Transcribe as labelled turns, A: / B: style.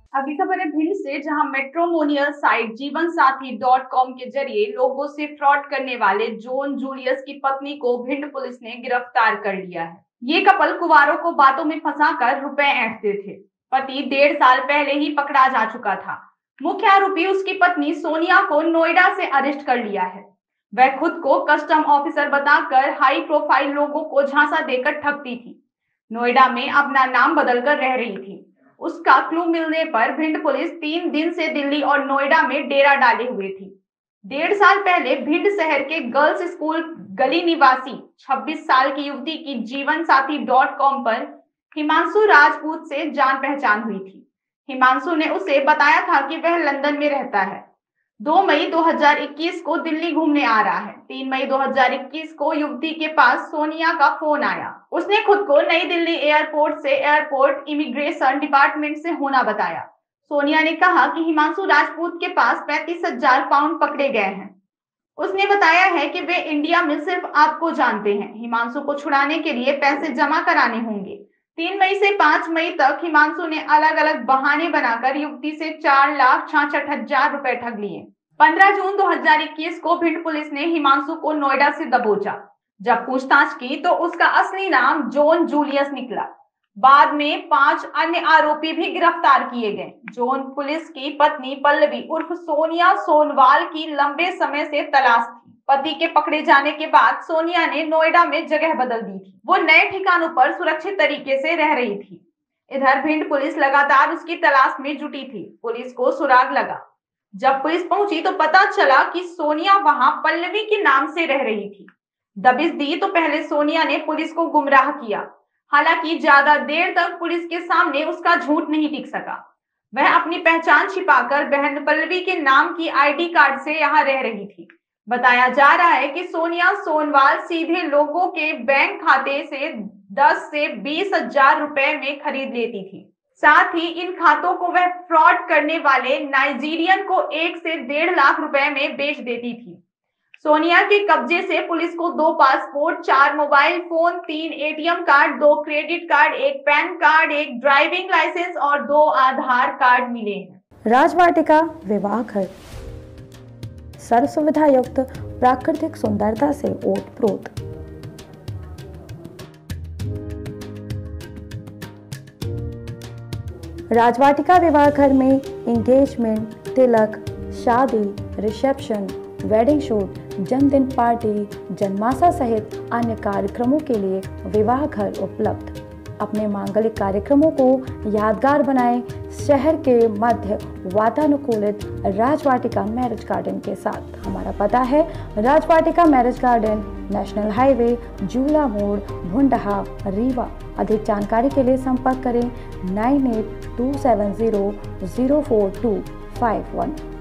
A: अगली खबर है भिंड से, जहां मैट्रिमोनियल साइट जीवनसाथी.com के जरिए लोगों से फ्रॉड करने वाले जॉन जूलियस की पत्नी को भिंड पुलिस ने गिरफ्तार कर लिया है। ये कपल कुंवारों को बातों में फंसाकर रुपए ऐंठते थे। पति 1.5 साल पहले ही पकड़ा जा चुका था। मुख्य आरोपी उसकी पत्नी सोनिया को नोएडा से अरेस्ट कर लिया है। वह खुद को कस्टम ऑफिसर बताकर हाई प्रोफाइल लोगों को झांसा देकर ठगती थी। नोएडा में अपना नाम बदलकर रह रही थी। उसका क्लू मिलने पर भिंड पुलिस 3 दिन से दिल्ली और नोएडा में डेरा डाले हुए थी। 1.5 साल पहले भिंड शहर के गर्ल्स स्कूल गली निवासी 26 साल की युवती की जीवनसाथी.com पर हिमांशु राजपूत से जान पहचान हुई थी। हिमांशु ने उसे बताया था कि वह लंदन में रहता है। 2 मई 2021 को दिल्ली घूमने आ रहा है। 3 मई 2021 को युवती के पास सोनिया का फोन आया। उसने खुद को नई दिल्ली एयरपोर्ट से एयरपोर्ट इमिग्रेशन डिपार्टमेंट से होना बताया। सोनिया ने कहा कि हिमांशु राजपूत के पास 35,000 पाउंड पकड़े गए हैं। उसने बताया है कि वे इंडिया में सिर्फ आपको जानते हैं। हिमांशु को छुड़ाने के लिए पैसे जमा कराने होंगे। 3 मई से 5 मई तक हिमांशु ने अलग अलग बहाने बनाकर युवती से 4,66,000 रुपए ठग लिए। 15 जून 2021 को भिंड पुलिस ने हिमांशु को नोएडा से दबोचा। जब पूछताछ की तो उसका असली नाम जॉन जूलियस निकला। बाद में 5 अन्य आरोपी भी गिरफ्तार किए गए। जॉन पुलिस की पत्नी पल्लवी उर्फ सोनिया सोनवाल की लंबे समय से तलाश थी। पति के पकड़े जाने के बाद सोनिया ने नोएडा में जगह बदल दी थी। वो नए ठिकानों पर सुरक्षित तरीके से रह रही थी। इधर भिंड पुलिस लगातार उसकी तलाश में जुटी थी। पुलिस को सुराग लगा। जब पुलिस पहुंची तो पता चला कि सोनिया वहां पल्लवी के नाम से रह रही थी। दबिश दी तो पहले सोनिया ने पुलिस को गुमराह किया। हालांकि ज्यादा देर तक पुलिस के सामने उसका झूठ नहीं टिक सका। वह अपनी पहचान छिपाकर बहन पल्लवी के नाम की आईडी कार्ड से यहाँ रह रही थी। बताया जा रहा है कि सोनिया सोनवाल सीधे लोगों के बैंक खाते से 10 से 20,000 रुपए में खरीद लेती थी। साथ ही इन खातों को वह फ्रॉड करने वाले नाइजीरियन को 1 से 1.5 लाख रुपए में बेच देती थी। सोनिया के कब्जे से पुलिस को 2 passport, 4 mobile phone, 3 ATM card, 2 credit card, 1 PAN card, 1 driving licence और 2 आधार कार्ड मिले हैं।
B: राजवाटिका विवाह घर सर्व सुविधा युक्त प्राकृतिक सुंदरता से ओतप्रोत। राजवाटिका विवाह घर में एंगेजमेंट, तिलक, शादी, रिसेप्शन, वेडिंग शूट, जन्मदिन पार्टी, जन्माशा सहित अन्य कार्यक्रमों के लिए विवाह घर उपलब्ध। अपने मांगलिक कार्यक्रमों को यादगार बनाएं शहर के मध्य वातानुकूलित राजवाटिका मैरिज गार्डन के साथ। हमारा पता है Rajwatika marriage garden, national highway, Jula मोड़, भुंडहा, रीवा। अधिक जानकारी के लिए संपर्क करें 9827004251।